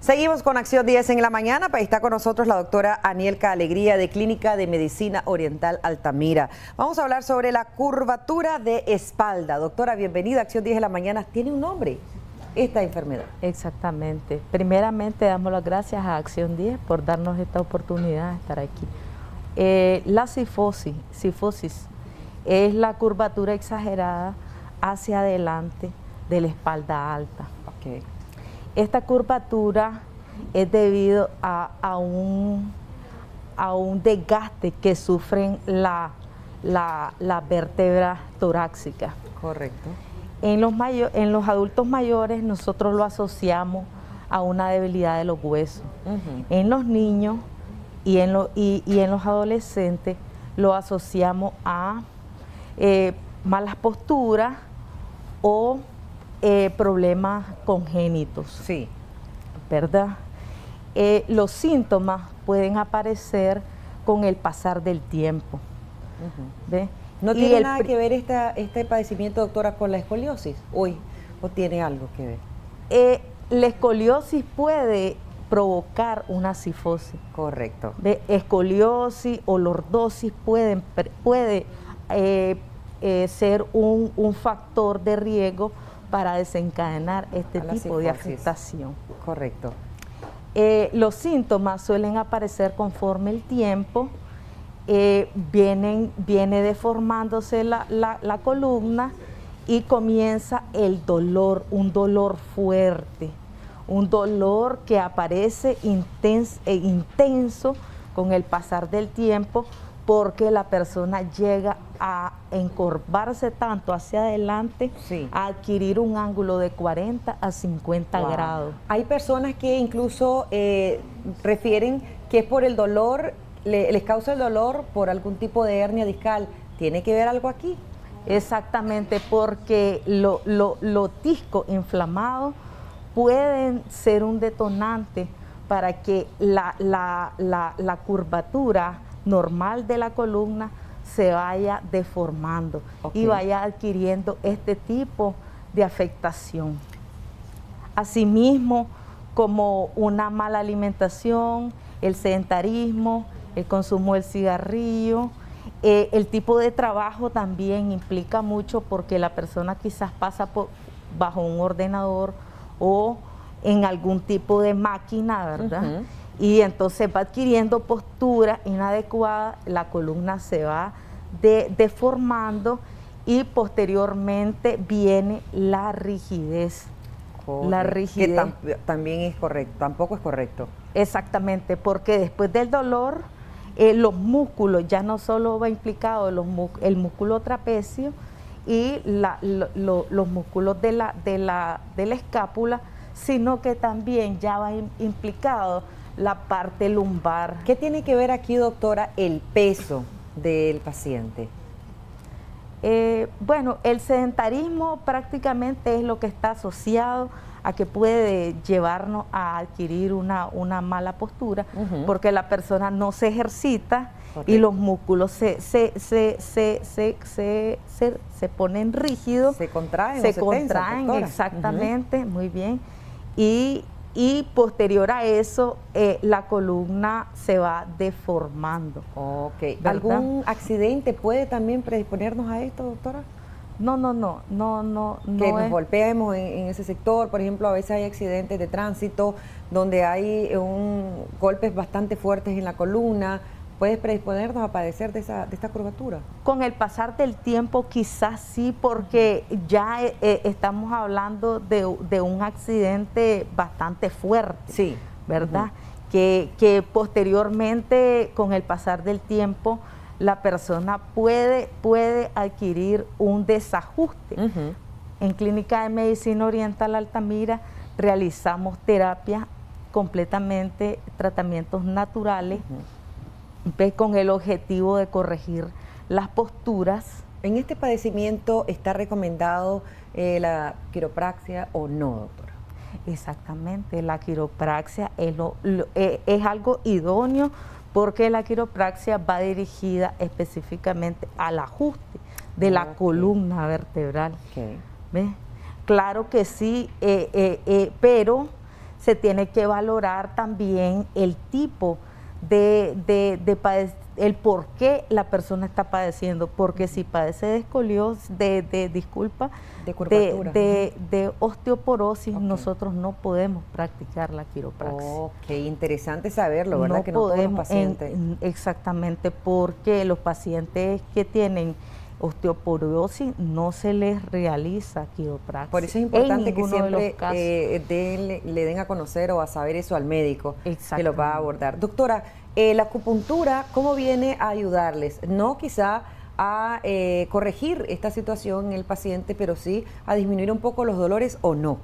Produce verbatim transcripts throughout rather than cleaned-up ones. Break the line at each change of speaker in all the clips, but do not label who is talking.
Seguimos con Acción diez en la mañana. Pues está con nosotros la doctora Anielka Alegría de Clínica de Medicina Oriental Altamira. Vamos a hablar sobre la curvatura de espalda. Doctora, bienvenida a Acción diez en la mañana. ¿Tiene un nombre esta enfermedad?
Exactamente. Primeramente damos las gracias a Acción diez por darnos esta oportunidad de estar aquí. Eh, la cifosis, cifosis es la curvatura exagerada hacia adelante de la espalda alta.
Okay.
Esta curvatura es debido a, a, un, a un desgaste que sufren la, la, la vértebra torácica.
Correcto.
En los, mayo, en los adultos mayores nosotros lo asociamos a una debilidad de los huesos. Uh-huh. En los niños y en, lo, y, y en los adolescentes lo asociamos a eh, malas posturas o Eh, problemas congénitos,
sí,
¿verdad? Eh, los síntomas pueden aparecer con el pasar del tiempo.
Uh-huh.
¿Ve?
¿No y tiene nada que ver esta, este padecimiento, doctora, con la escoliosis hoy? ¿O tiene algo que ver?
Eh, la escoliosis puede provocar una cifosis.
Correcto.
¿Ve? Escoliosis o lordosis pueden, puede eh, eh, ser un, un factor de riesgo para desencadenar este tipo de afectación.
Correcto.
Eh, los síntomas suelen aparecer conforme el tiempo, eh, vienen, viene deformándose la, la, la columna y comienza el dolor, un dolor fuerte, un dolor que aparece intens, eh, intenso con el pasar del tiempo, porque la persona llega a encorvarse tanto hacia adelante, sí, a adquirir un ángulo de cuarenta a cincuenta wow. grados.
Hay personas que incluso eh, refieren que es por el dolor, le, les causa el dolor por algún tipo de hernia discal. ¿Tiene que ver algo aquí?
Exactamente, porque los lo, lo discos inflamados pueden ser un detonante para que la, la, la, la curvatura normal de la columna se vaya deformando, okay, y vaya adquiriendo este tipo de afectación. Asimismo, como una mala alimentación, el sedentarismo, el consumo del cigarrillo, eh, el tipo de trabajo también implica mucho, porque la persona quizás pasa por, bajo un ordenador o en algún tipo de máquina, ¿verdad? Uh-huh. Y entonces va adquiriendo postura inadecuada, la columna se va de, deformando y posteriormente viene la rigidez.
Correcto.
La rigidez.
Que tam también es correcto, tampoco es correcto.
Exactamente, porque después del dolor, eh, los músculos, ya no solo va implicado los, el músculo trapecio y la, lo, lo, los músculos de la, de, la, de la escápula, sino que también ya va implicado la parte lumbar.
¿Qué tiene que ver aquí, doctora, el peso del paciente?
Eh, bueno, el sedentarismo prácticamente es lo que está asociado a que puede llevarnos a adquirir una, una mala postura, uh-huh, porque la persona no se ejercita. Correcto. Y los músculos se, se, se, se, se, se, se, se ponen rígidos.
Se contraen.
Se,
se
contraen,
tensan,
exactamente, uh-huh, muy bien. Y Y posterior a eso, eh, la columna se va deformando.
Ok. ¿Algún accidente puede también predisponernos a esto, doctora?
No, no, no, no, no.
Que
no
nos
es...
golpeemos en, en ese sector. Por ejemplo, a veces hay accidentes de tránsito donde hay un, golpes bastante fuertes en la columna. ¿Puede predisponernos a padecer de, esa, de esta curvatura?
Con el pasar del tiempo quizás sí, porque ya eh, estamos hablando de, de un accidente bastante fuerte,
sí,
¿verdad?
Uh-huh.
que, que posteriormente, con el pasar del tiempo, la persona puede, puede adquirir un desajuste. Uh-huh. En Clínica de Medicina Oriental Altamira realizamos terapia completamente, tratamientos naturales, uh-huh, con el objetivo de corregir las posturas.
¿En este padecimiento está recomendado eh, la quiropraxia o no, doctora?
Exactamente, la quiropraxia es, lo, lo, eh, es algo idóneo, porque la quiropraxia va dirigida específicamente al ajuste de la okay. columna vertebral.
Okay.
¿Ves? Claro que sí, eh, eh, eh, pero se tiene que valorar también el tipo de, de, de padecimiento, el por qué la persona está padeciendo, porque si padece de escoliosis, de, de disculpa,
de, curvatura.
de, de, de osteoporosis, okay, nosotros no podemos practicar la quiropraxia.
Oh, qué interesante saberlo, ¿verdad?
No
que no
podemos,
todos los pacientes.
En, exactamente, porque los pacientes que tienen osteoporosis no se les realiza quiropraxia.
Por eso es importante que siempre eh, de, le den a conocer o a saber eso al médico que lo va a abordar. Doctora, eh, la acupuntura, ¿cómo viene a ayudarles? No quizá a eh, corregir esta situación en el paciente, pero sí a disminuir un poco los dolores, ¿o no?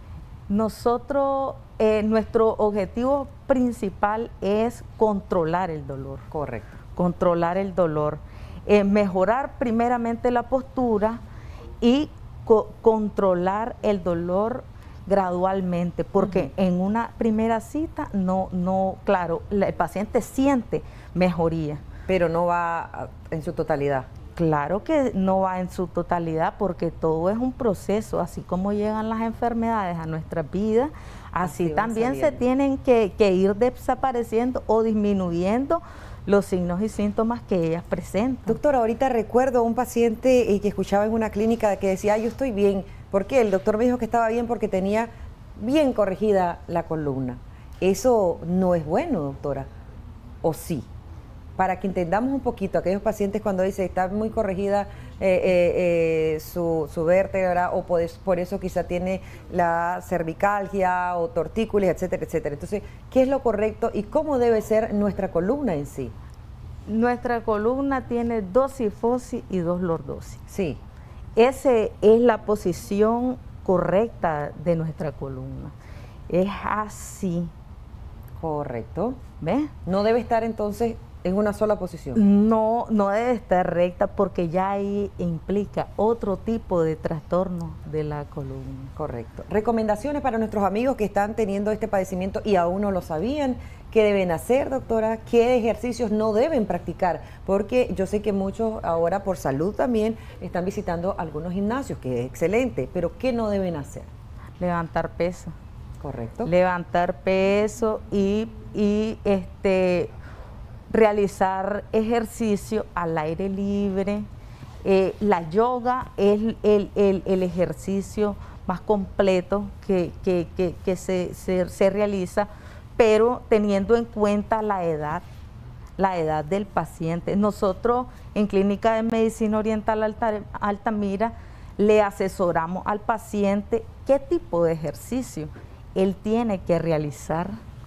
Nosotros, eh, nuestro objetivo principal es controlar el dolor.
Correcto.
Controlar el dolor. Eh, mejorar primeramente la postura y co controlar el dolor gradualmente, porque uh-huh. en una primera cita no, no, claro, el paciente siente mejoría.
Pero no va en su totalidad.
Claro que no va en su totalidad, porque todo es un proceso, así como llegan las enfermedades a nuestra vida, así, así también se tienen que, que ir desapareciendo o disminuyendo los signos y síntomas que ellas presentan.
Doctora, ahorita recuerdo a un paciente eh, que escuchaba en una clínica que decía, yo estoy bien. ¿Por qué? El doctor me dijo que estaba bien porque tenía bien corregida la columna. Eso no es bueno, doctora, ¿o sí? Para que entendamos un poquito, aquellos pacientes cuando dicen está muy corregida eh, eh, eh, su, su vértebra, o por eso, por eso quizá tiene la cervicalgia o tortícolis, etcétera, etcétera. Entonces, ¿qué es lo correcto y cómo debe ser nuestra columna en sí?
Nuestra columna tiene dos cifosis y dos lordosis.
Sí.
Esa es la posición correcta de nuestra columna. Es así.
Correcto.
¿Ves?
No debe estar entonces en una sola posición.
No, no debe estar recta, porque ya ahí implica otro tipo de trastorno de la columna.
Correcto. Recomendaciones para nuestros amigos que están teniendo este padecimiento y aún no lo sabían. ¿Qué deben hacer, doctora? ¿Qué ejercicios no deben practicar? Porque yo sé que muchos ahora por salud también están visitando algunos gimnasios, que es excelente, pero ¿qué no deben hacer?
Levantar peso.
Correcto.
Levantar peso y, y este... realizar ejercicio al aire libre. Eh, la yoga es el, el, el ejercicio más completo que, que, que, que se, se, se realiza, pero teniendo en cuenta la edad, la edad del paciente. Nosotros en Clínica de Medicina Oriental Alta, Altamira le asesoramos al paciente qué tipo de ejercicio él tiene que realizar,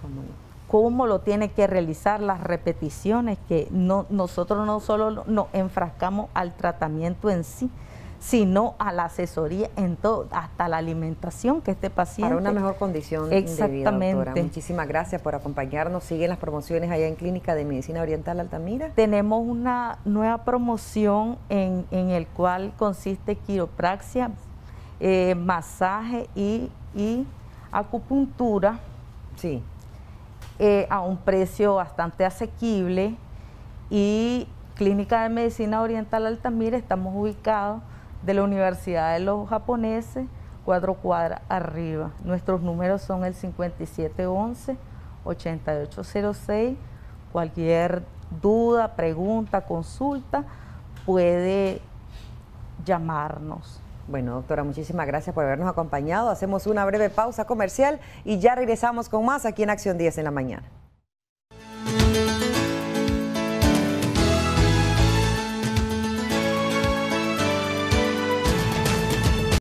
cómo lo tiene que realizar, las repeticiones, que no, nosotros no solo nos enfrascamos al tratamiento en sí, sino a la asesoría en todo, hasta la alimentación que este paciente...
Para una mejor condición
Exactamente.
de vida, doctora. Muchísimas gracias por acompañarnos. ¿Siguen las promociones allá en Clínica de Medicina Oriental Altamira?
Tenemos una nueva promoción en, en el cual consiste quiropraxia, eh, masaje y, y acupuntura.
Sí.
Eh, a un precio bastante asequible, y Clínica de Medicina Oriental Altamira estamos ubicados de la Universidad de los Japoneses, cuatro cuadras arriba. Nuestros números son el cincuenta y siete once, ochenta y ocho cero seis. Cualquier duda, pregunta, consulta, puede llamarnos.
Bueno, doctora, muchísimas gracias por habernos acompañado. Hacemos una breve pausa comercial y ya regresamos con más aquí en Acción diez en la mañana.